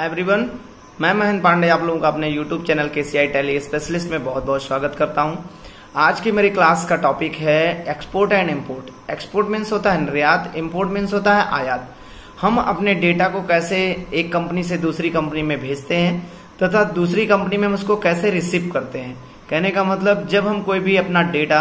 Everyone, मैं महेंद्र पांडे आप लोगों का अपने YouTube channel KCI tally specialist में बहुत बहुत स्वागत करता हूं। आज की मेरी क्लास का टॉपिक है export and import. Export means होता है निर्यात, इंपोर्ट मीन्स होता है आयात। हम अपने डेटा को कैसे एक कंपनी से दूसरी कंपनी में भेजते हैं तथा दूसरी कंपनी में हम उसको कैसे रिसीव करते हैं। कहने का मतलब जब हम कोई भी अपना डेटा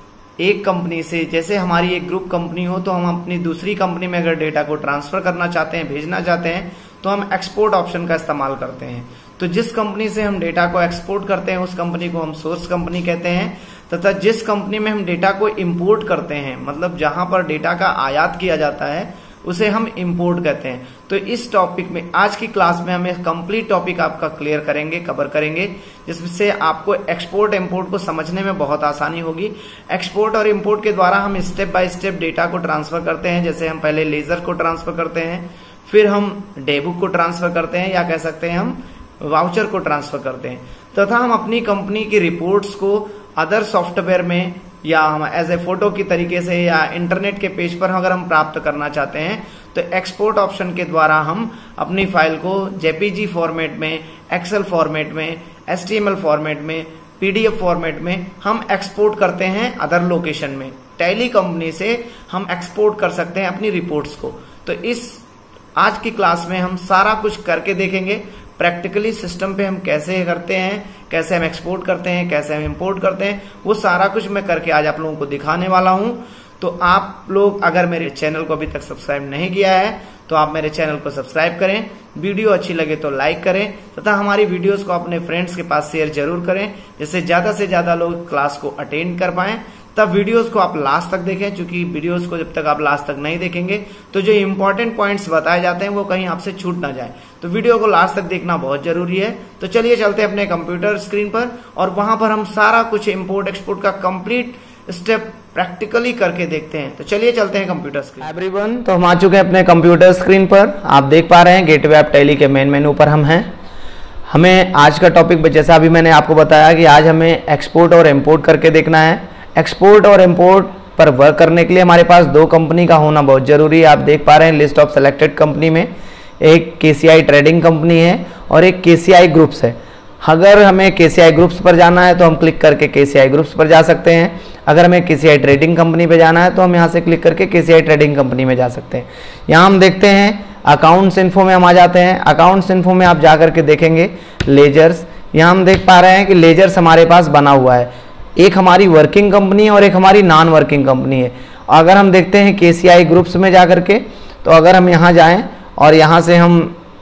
एक कंपनी से, जैसे हमारी एक ग्रुप कंपनी हो, तो हम अपनी दूसरी कंपनी में अगर डेटा को ट्रांसफर करना चाहते हैं, भेजना चाहते हैं, तो हम एक्सपोर्ट ऑप्शन का इस्तेमाल करते हैं। तो जिस कंपनी से हम डेटा को एक्सपोर्ट करते हैं उस कंपनी को हम सोर्स कंपनी कहते हैं, तथा जिस कंपनी में हम डेटा को इंपोर्ट करते हैं, मतलब जहां पर डेटा का आयात किया जाता है, उसे हम इंपोर्ट कहते हैं। तो इस टॉपिक में आज की क्लास में हम एक कंप्लीट टॉपिक आपका क्लियर करेंगे, कवर करेंगे, जिससे आपको एक्सपोर्ट इंपोर्ट को समझने में बहुत आसानी होगी। एक्सपोर्ट और इंपोर्ट के द्वारा हम स्टेप बाय स्टेप डेटा को ट्रांसफर करते हैं। जैसे हम पहले लेजर को ट्रांसफर करते हैं, फिर हम डेबुक को ट्रांसफर करते हैं, या कह सकते हैं हम वाउचर को ट्रांसफर करते हैं, तथा हम अपनी कंपनी की रिपोर्ट्स को अदर सॉफ्टवेयर में या हम एज ए फोटो की तरीके से या इंटरनेट के पेज पर अगर हम प्राप्त करना चाहते हैं तो एक्सपोर्ट ऑप्शन के द्वारा हम अपनी फाइल को जेपीजी फॉर्मेट में, एक्सेल फॉर्मेट में, एचटीएमएल फॉर्मेट में, पीडीएफ फॉर्मेट में हम एक्सपोर्ट करते हैं अदर लोकेशन में। टैली कंपनी से हम एक्सपोर्ट कर सकते हैं अपनी रिपोर्ट्स को। तो इस आज की क्लास में हम सारा कुछ करके देखेंगे, प्रैक्टिकली सिस्टम पे हम कैसे करते हैं, कैसे हम एक्सपोर्ट करते हैं, कैसे हम इंपोर्ट करते हैं, वो सारा कुछ मैं करके आज आप लोगों को दिखाने वाला हूं। तो आप लोग अगर मेरे चैनल को अभी तक सब्सक्राइब नहीं किया है तो आप मेरे चैनल को सब्सक्राइब करें, वीडियो अच्छी लगे तो लाइक करें, तथा हमारी वीडियोस को अपने फ्रेंड्स के पास शेयर जरूर करें, जिससे ज्यादा से ज्यादा लोग क्लास को अटेंड कर पाएं। तब वीडियोस को आप लास्ट तक देखें, क्योंकि वीडियोस को जब तक आप लास्ट तक नहीं देखेंगे तो जो इंपॉर्टेंट पॉइंट्स बताए जाते हैं वो कहीं आपसे छूट ना जाए। तो वीडियो को लास्ट तक देखना बहुत जरूरी है। तो चलिए चलते हैं अपने कंप्यूटर स्क्रीन पर, और वहां पर हम सारा कुछ इंपोर्ट एक्सपोर्ट का कंप्लीट स्टेप प्रैक्टिकली करके देखते हैं। तो चलिए चलते हैं कंप्यूटर स्क्रीन। एवरीवन, तो हम आ चुके हैं अपने कंप्यूटर स्क्रीन पर। आप देख पा रहे हैं गेटवे ऑफ टैली के मेन मेनू पर हम हैं। हमें आज का टॉपिक, जैसा अभी मैंने आपको बताया कि आज हमें एक्सपोर्ट और इम्पोर्ट करके देखना है। एक्सपोर्ट और इंपोर्ट पर वर्क करने के लिए हमारे पास दो कंपनी का होना बहुत जरूरी है। आप देख पा रहे हैं लिस्ट ऑफ सेलेक्टेड कंपनी में एक केसीआई ट्रेडिंग कंपनी है और एक केसीआई ग्रुप्स है। अगर हमें केसीआई ग्रुप्स पर जाना है तो हम क्लिक करके केसीआई ग्रुप्स पर जा सकते हैं। अगर हमें केसीआई ट्रेडिंग कंपनी पे जाना है तो हम यहाँ से क्लिक करके केसीआई ट्रेडिंग कंपनी में जा सकते हैं। यहाँ हम देखते हैं अकाउंट्स इन्फो में हम आ जाते हैं। अकाउंट्स इन्फो में आप जा करके देखेंगे लेजर्स। यहाँ हम देख पा रहे हैं कि लेजर्स हमारे पास बना हुआ है। एक हमारी वर्किंग कंपनी है और एक हमारी नॉन वर्किंग कंपनी है। अगर हम देखते हैं केसीआई ग्रुप्स में जा करके, तो अगर हम यहाँ जाएं और यहाँ से हम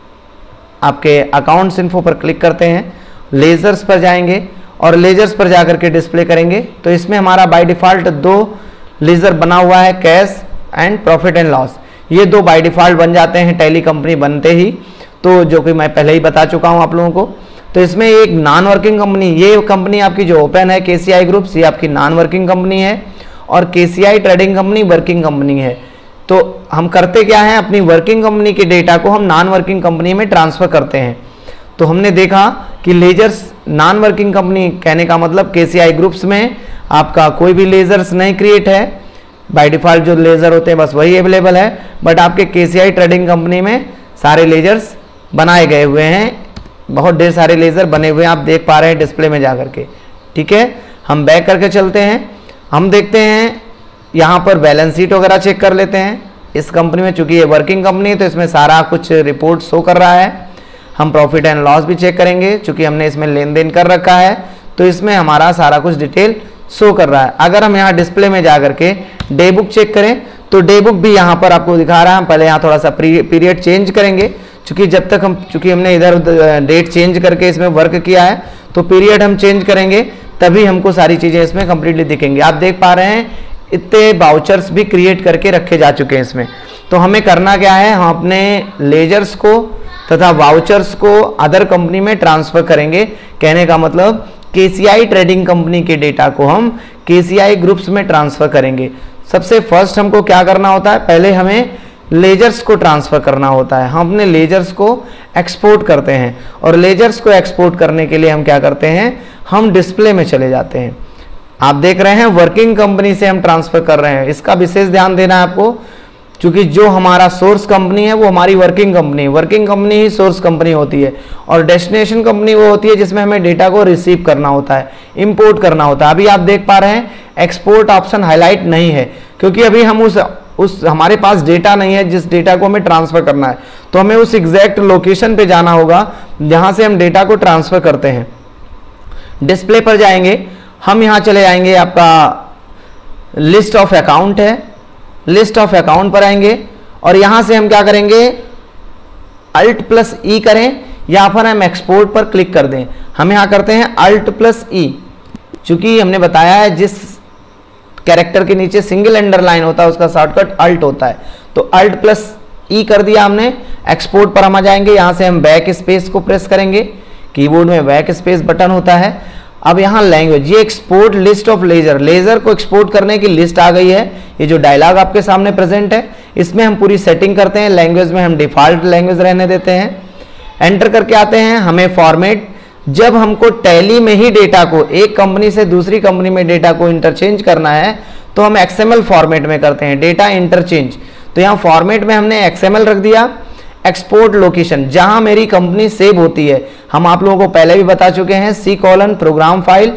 आपके अकाउंट्स इन्फो पर क्लिक करते हैं, लेजर्स पर जाएंगे और लेजर्स पर जा करके डिस्प्ले करेंगे, तो इसमें हमारा बाय डिफ़ॉल्ट दो लेजर बना हुआ है, cash and profit and loss. ये दो बाय डिफ़ॉल्ट बन जाते हैं टैली कंपनी बनते ही, तो जो कि मैं पहले ही बता चुका हूँ आप लोगों को। तो इसमें एक नॉन वर्किंग कंपनी, ये कंपनी आपकी जो ओपन है केसीआई ग्रुप्स, ये आपकी नॉन वर्किंग कंपनी है, और KCI trading company working company है। तो हम करते क्या है, अपनी वर्किंग कंपनी के डेटा को हम नॉन वर्किंग कंपनी में ट्रांसफर करते हैं। तो हमने देखा कि लेजर्स नॉन वर्किंग कंपनी, कहने का मतलब केसीआई ग्रुप्स में आपका कोई भी लेजर्स नहीं क्रिएट है, बाय डिफॉल्ट जो लेजर होते हैं बस वही अवेलेबल है। बट आपके केसीआई ट्रेडिंग कंपनी में सारे लेजर्स बनाए गए हुए हैं, बहुत ढेर सारे लेजर बने हुए हैं, आप देख पा रहे हैं डिस्प्ले में जा करके। ठीक है, हम बैक करके चलते हैं। हम देखते हैं यहाँ पर बैलेंस शीट वगैरह चेक कर लेते हैं। इस कंपनी में चूंकि ये वर्किंग कंपनी है तो इसमें सारा कुछ रिपोर्ट शो कर रहा है। हम प्रॉफिट एंड लॉस भी चेक करेंगे, चूंकि हमने इसमें लेन देन कर रखा है तो इसमें हमारा सारा कुछ डिटेल शो कर रहा है। अगर हम यहाँ डिस्प्ले में जा करके डे बुक चेक करें तो डे बुक भी यहाँ पर आपको दिखा रहा है। हम पहले यहाँ थोड़ा सा पीरियड चेंज करेंगे, चूंकि हमने इधर डेट चेंज करके इसमें वर्क किया है, तो पीरियड हम चेंज करेंगे तभी हमको सारी चीजें इसमें कंप्लीटली दिखेंगी। आप देख पा रहे हैं इतने वाउचर्स भी क्रिएट करके रखे जा चुके हैं इसमें। तो हमें करना क्या है, हम अपने लेजर्स को तथा वाउचर्स को अदर कंपनी में ट्रांसफर करेंगे। कहने का मतलब केसीआई ट्रेडिंग कंपनी के डेटा को हम केसीआई ग्रुप्स में ट्रांसफर करेंगे। सबसे फर्स्ट हमको क्या करना होता है, पहले हमें लेजर्स को ट्रांसफर करना होता है। हम अपने लेजर्स को एक्सपोर्ट करते हैं, और लेजर्स को एक्सपोर्ट करने के लिए हम क्या करते हैं, हम डिस्प्ले में चले जाते हैं। आप देख रहे हैं वर्किंग कंपनी से हम ट्रांसफर कर रहे हैं, इसका विशेष ध्यान देना है आपको। क्योंकि जो हमारा सोर्स कंपनी है वो हमारी वर्किंग कंपनी है, वर्किंग कंपनी ही सोर्स कंपनी होती है, और डेस्टिनेशन कंपनी वो होती है जिसमें हमें डेटा को रिसीव करना होता है, इंपोर्ट करना होता है। अभी आप देख पा रहे हैं एक्सपोर्ट ऑप्शन हाईलाइट नहीं है, क्योंकि अभी हम उस हमारे पास डेटा नहीं है जिस डेटा को हमें ट्रांसफर करना है, तो हमें उस एग्जैक्ट लोकेशन पे जाना होगा जहां से हम डेटा को ट्रांसफर करते हैं। डिस्प्ले पर जाएंगे, हम यहां चले जाएंगे, आपका लिस्ट ऑफ अकाउंट है, लिस्ट ऑफ अकाउंट पर आएंगे और यहां से हम क्या करेंगे, Alt+E करें या फिर हम एक्सपोर्ट पर क्लिक कर दें। हम यहां करते हैं Alt+E, चूंकि हमने बताया है जिस कैरेक्टर के नीचे सिंगल अंडरलाइन होता है उसका शॉर्टकट Alt होता है, तो Alt+E कर दिया हमने। एक्सपोर्ट पर हम आ जाएंगे, यहां से हम बैक स्पेस को प्रेस करेंगे, कीबोर्ड में बैक स्पेस बटन होता है। अब यहाँ लैंग्वेज, ये export list of ledger, ledger को एक्सपोर्ट करने की लिस्ट आ गई है। ये जो डायलॉग आपके सामने प्रेजेंट है इसमें हम पूरी सेटिंग करते हैं। लैंग्वेज में हम डिफॉल्ट लैंग्वेज रहने देते हैं, एंटर करके आते हैं। हमें फॉर्मेट, जब हमको टैली में ही डेटा को एक कंपनी से दूसरी कंपनी में डेटा को इंटरचेंज करना है तो हम XML फॉर्मेट में करते हैं, डेटा इंटरचेंज। तो यहाँ फॉर्मेट में हमने XML रख दिया। एक्सपोर्ट लोकेशन, जहां मेरी कंपनी सेव होती है, हम आप लोगों को पहले भी बता चुके हैं, C: प्रोग्राम फाइल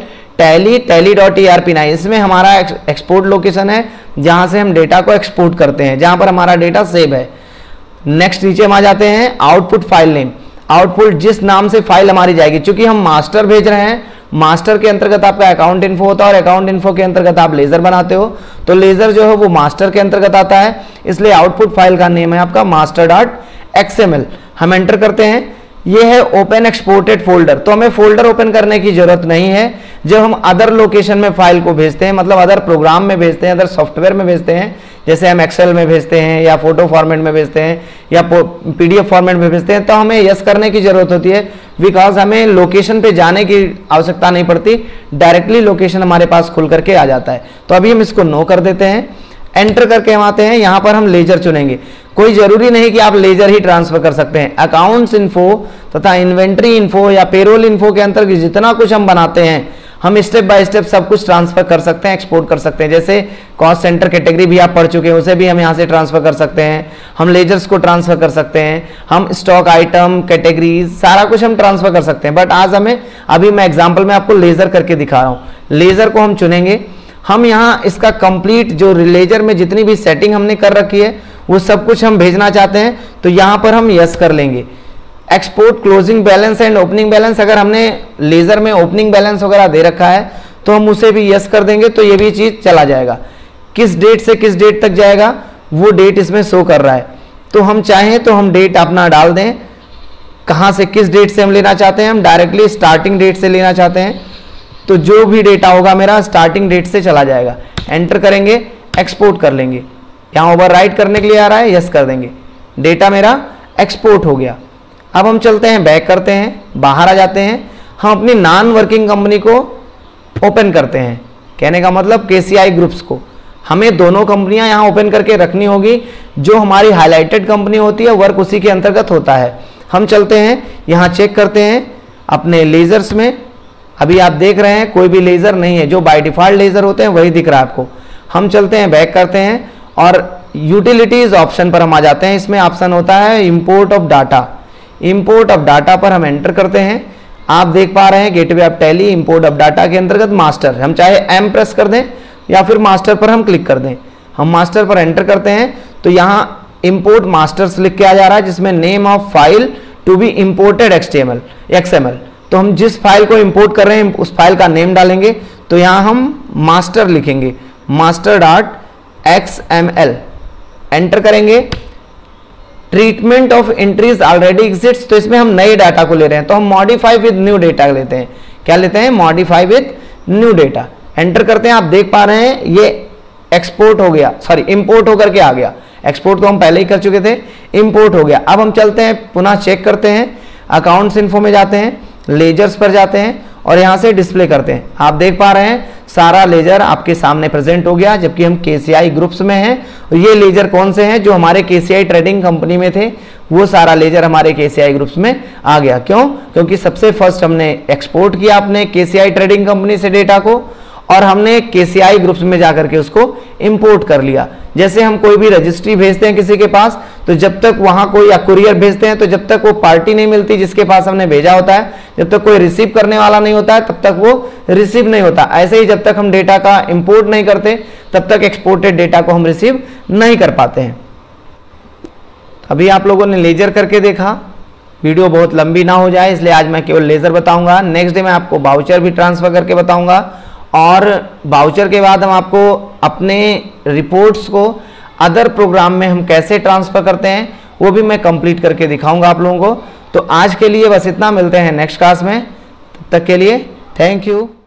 tally.erp9, इसमें हमारा एक्सपोर्ट लोकेशन है जहां से हम डेटा को एक्सपोर्ट करते हैं, जहां पर हमारा डेटा सेव है। नेक्स्ट नीचे हम आ जाते हैं, आउटपुट फाइल नेम, आउटपुट जिस नाम से फाइल हमारी जाएगी, क्योंकि हम मास्टर भेज रहे हैं, मास्टर के अंतर्गत आपका अकाउंट इन्फो होता है और अकाउंट इन्फो के अंतर्गत आप लेजर बनाते हो, तो लेजर जो है वो मास्टर के अंतर्गत आता है, इसलिए आउटपुट फाइल का नेम है आपका master.xml। हम एंटर करते हैं, ये है ओपन एक्सपोर्टेड फोल्डर, तो हमें फोल्डर ओपन करने की जरूरत नहीं है। जब हम अदर लोकेशन में फाइल को भेजते हैं, मतलब अदर प्रोग्राम में भेजते हैं, अदर सॉफ्टवेयर में भेजते हैं, जैसे हम एक्सेल में भेजते हैं या फोटो फॉर्मेट में भेजते हैं या PDF फॉर्मेट में भेजते हैं, तो हमें यस करने की जरूरत होती है, बिकॉज हमें लोकेशन पे जाने की आवश्यकता नहीं पड़ती, डायरेक्टली लोकेशन हमारे पास खुल करके आ जाता है। तो अभी हम इसको नो कर देते हैं, एंटर करके हम आते हैं, यहां पर हम लेजर चुनेंगे। कोई जरूरी नहीं कि आप लेजर ही ट्रांसफर कर सकते हैं, अकाउंट्स इन्फो तथा इन्वेंट्री इन्फो या पेरोल इन्फो के अंतर्गत जितना कुछ हम बनाते हैं हम स्टेप बाय स्टेप सब कुछ ट्रांसफर कर सकते हैं, एक्सपोर्ट कर सकते हैं। जैसे कॉस्ट सेंटर कैटेगरी भी आप पढ़ चुके हैं, उसे भी हम यहाँ से ट्रांसफर कर सकते हैं, हम लेजर्स को ट्रांसफर कर सकते हैं, हम स्टॉक आइटम कैटेगरीज सारा कुछ हम ट्रांसफर कर सकते हैं। बट आज हमें, अभी मैं एग्जाम्पल में आपको लेजर करके दिखा रहा हूँ। लेजर को हम चुनेंगे, हम यहाँ इसका कंप्लीट जो लेजर में जितनी भी सेटिंग हमने कर रखी है वो सब कुछ हम भेजना चाहते हैं, तो यहाँ पर हम यस कर लेंगे। Export closing balance and opening balance, अगर हमने लेजर में ओपनिंग बैलेंस वगैरह दे रखा है तो हम उसे भी यस कर देंगे, तो ये भी चीज चला जाएगा। किस डेट से किस डेट तक जाएगा वो डेट इसमें शो कर रहा है, तो हम चाहें तो हम डेट अपना डाल दें, कहाँ से किस डेट से हम लेना चाहते हैं, हम डायरेक्टली स्टार्टिंग डेट से लेना चाहते हैं, तो जो भी डेटा होगा मेरा स्टार्टिंग डेट से चला जाएगा। एंटर करेंगे, एक्सपोर्ट कर लेंगे, यहाँ ओवरराइट करने के लिए आ रहा है, यस कर देंगे, डेटा मेरा एक्सपोर्ट हो गया। अब हम चलते हैं, बैक करते हैं, बाहर आ जाते हैं, हम अपनी नॉन वर्किंग कंपनी को ओपन करते हैं। कहने का मतलब KCI ग्रुप्स को हमें दोनों कंपनियां यहाँ ओपन करके रखनी होगी, जो हमारी हाईलाइटेड कंपनी होती है वर्क उसी के अंतर्गत होता है। हम चलते हैं, यहाँ चेक करते हैं अपने लेजर्स में, अभी आप देख रहे हैं कोई भी लेजर नहीं है, जो बाय डिफॉल्ट लेजर होते हैं वही दिख रहा है आपको। हम चलते हैं, बैक करते हैं और यूटिलिटीज ऑप्शन पर हम आ जाते हैं। इसमें ऑप्शन होता है import of data, import of data पर हम एंटर करते हैं। आप देख पा रहे हैं gateway of Tally import of data के अंतर्गत मास्टर, हम चाहे M प्रेस कर दें या फिर मास्टर पर हम क्लिक कर दें। हम मास्टर पर एंटर करते हैं तो यहाँ इंपोर्ट मास्टर्स लिख के आ जा रहा है, जिसमें name of file to be imported XML, तो हम जिस फाइल को इंपोर्ट कर रहे हैं उस फाइल का नेम डालेंगे, तो यहाँ हम मास्टर लिखेंगे, master.xml, एंटर करेंगे। Treatment of entries already exist, तो इसमें हम नए डाटा को ले रहे हैं, तो हम मॉडिफाई विद न्यू डेटा लेते हैं। क्या लेते हैं? Modify with new data. Enter करते हैं, आप देख पा रहे हैं ये एक्सपोर्ट हो गया, सॉरी इंपोर्ट होकर के आ गया। एक्सपोर्ट तो हम पहले ही कर चुके थे, इंपोर्ट हो गया। अब हम चलते हैं, पुनः चेक करते हैं, अकाउंट्स इन्फो में जाते हैं, लेजर्स पर जाते हैं और यहाँ से डिस्प्ले करते हैं। आप देख पा रहे हैं सारा लेजर आपके सामने प्रेजेंट हो गया, जबकि हम KCI ग्रुप्स में हैं। और ये लेजर कौन से हैं? जो हमारे KCI ट्रेडिंग कंपनी में थे, वो सारा लेजर हमारे KCI ग्रुप्स में आ गया। क्यों? क्योंकि सबसे फर्स्ट हमने एक्सपोर्ट किया अपने KCI ट्रेडिंग कंपनी से डेटा को, और हमने KCI ग्रुप्स में जाकर के उसको इंपोर्ट कर लिया। जैसे हम कोई भी रजिस्ट्री भेजते हैं किसी के पास, तो जब तक वहां कोई या कुरियर भेजते हैं तो जब तक वो पार्टी नहीं मिलती जिसके पास हमने भेजा होता है, जब तक कोई रिसीव करने वाला नहीं होता है तब तक वो रिसीव नहीं होता। ऐसे ही जब तक हम डेटा का इंपोर्ट नहीं करते तब तक एक्सपोर्टेड डेटा को हम रिसीव नहीं कर पाते हैं। अभी आप लोगों ने लेजर करके देखा, वीडियो बहुत लंबी ना हो जाए इसलिए आज मैं केवल लेजर बताऊंगा। नेक्स्ट डे मैं आपको वाउचर भी ट्रांसफर करके बताऊंगा, और वाउचर के बाद हम आपको अपने रिपोर्ट्स को अदर प्रोग्राम में हम कैसे ट्रांसफर करते हैं वो भी मैं कंप्लीट करके दिखाऊंगा आप लोगों को। तो आज के लिए बस इतना, मिलते हैं नेक्स्ट क्लास में, तब तक के लिए थैंक यू।